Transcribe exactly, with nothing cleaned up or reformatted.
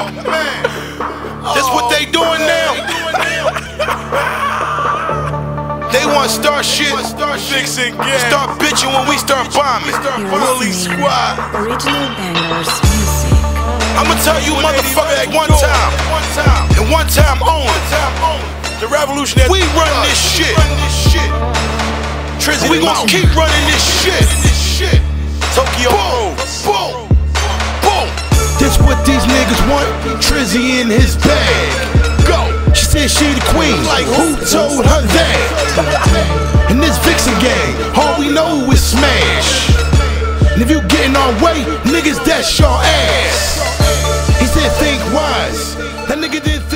man. That's what they doing now. They want to start shit, Fixing gas. start bitching when we start bombing. Bully Squad. Original Bangers Music. I'ma tell you motherfucker at one time, and one time only, The revolutionary. we run this shit. Trizzy We gon' keep running this shit. Tokyo. Boom, boom, boom. This what these niggas want, Trizzy in his bag. Go. She said she the queen, like who told her that? In this Vixen gang, all we know is smash. And if you get in our way, niggas, that's your ass. He said think wise, that nigga didn't